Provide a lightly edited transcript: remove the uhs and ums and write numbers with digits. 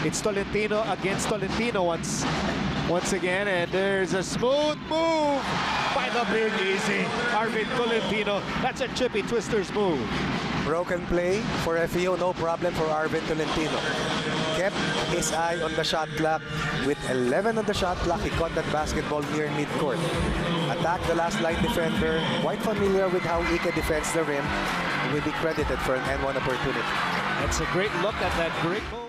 It's Tolentino against Tolentino once again, and there's a smooth move by the Big Easy, Arvin Tolentino. That's a chippy twister's move. Broken play for FEO, no problem for Arvin Tolentino. Kept his eye on the shot clock. With 11 on the shot clock, he caught that basketball near midcourt. Attacked the last line defender, quite familiar with how Ike defends the rim, will be credited for an N1 opportunity. That's a great look at that great move.